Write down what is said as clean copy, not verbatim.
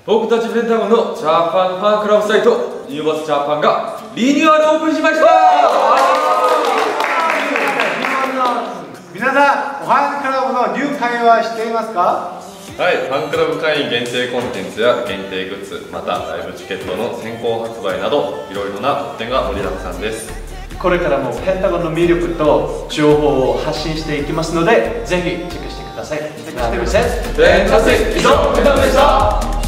僕たちペンタゴンのジャパンファンクラブサイトニューバスジャパンがリニューアルオープンしました。 皆さん、ファンクラブの入会はしていますか？ はい、ファンクラブ会員限定コンテンツや限定グッズ、またライブチケットの先行発売などいろいろな特典が盛りだくさんです。 これからもペンタゴンの魅力と情報を発信していきますので、ぜひチェックしてください。 ペンタスティック以上、ペンタゴンでした。